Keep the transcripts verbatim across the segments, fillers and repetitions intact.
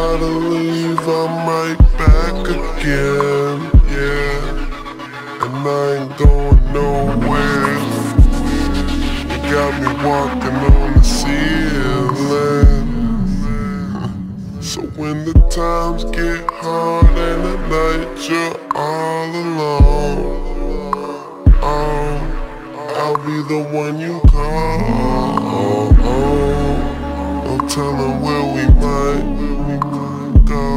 gotta leave, I'm right back again, yeah. And I ain't going nowhere. You got me walking on the ceiling. So when the times get hard and at night you're all alone, oh, I'll be the one you call. Oh, oh, don't tell them where we might go.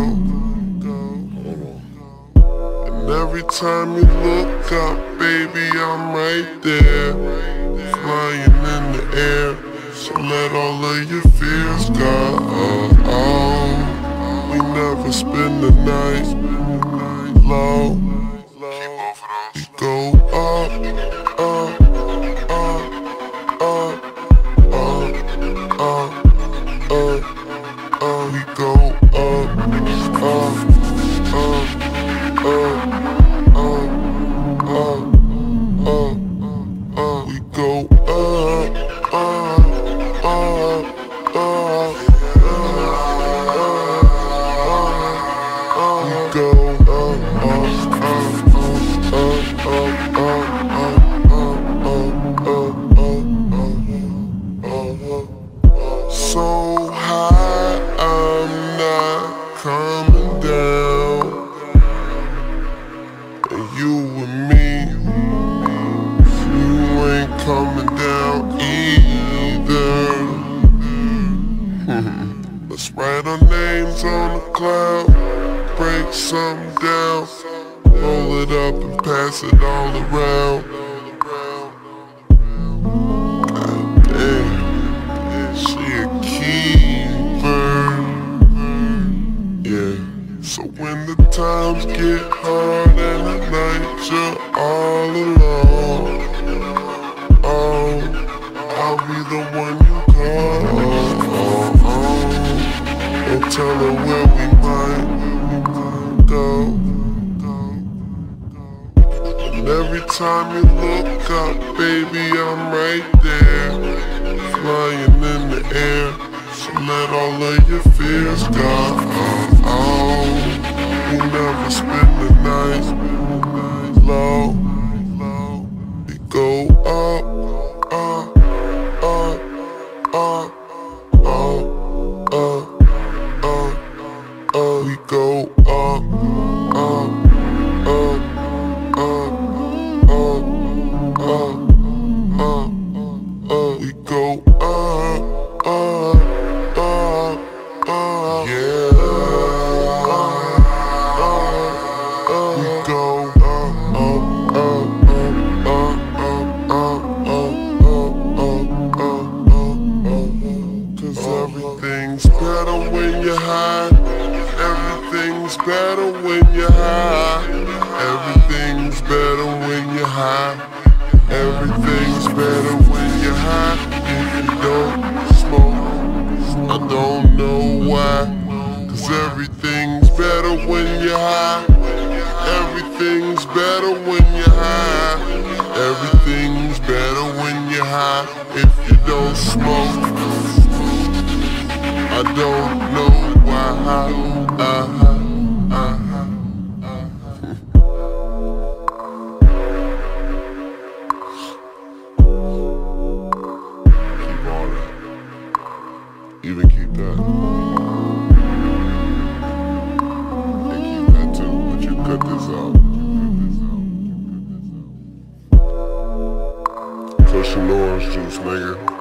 And every time you look up, baby, I'm right there, flying in the air. So let all of your fears go. Oh, oh, we never spend the night low. We go up, up, up, up, up, up, up, up. We go up, up, up, up, up, up, up, up. We go up, up. Uh, uh, uh, uh, we go up, up, up, up, up, up, up, up, so high, I'm not coming down. And you and me, you ain't coming down either. Let's write our names on the cloud, break something down, roll it up and pass it all around. God damn, she a keeper, yeah. So when the times get hard and at night you're all alone, oh, I'll be the one you call. Don't tell her where we might go. And every time you look up, baby, I'm right there, flying in the air. So let all of your fears go. Oh, oh, we never spend the night low. We go up, up, up, up, up, up. Uh, we go up, up, up, up, up, up, up, up. We go up, up, up, up, yeah. Uh, uh, we go up, up, up, up, up, up, up, up, up, up. Cause everything's better when you're high. Everything's better when you're high. Everything's better when you're high. Everything's better when you're high. If you don't smoke, I don't know why. Cause everything's better when you're high. Everything's better when you're high. Everything's better when you're high. If you don't smoke, I don't know why. Uh-huh, uh-huh, uh-huh. Keep all that. Even keep that. And keep that too, but you cut this out. Cushion orange juice, nigga.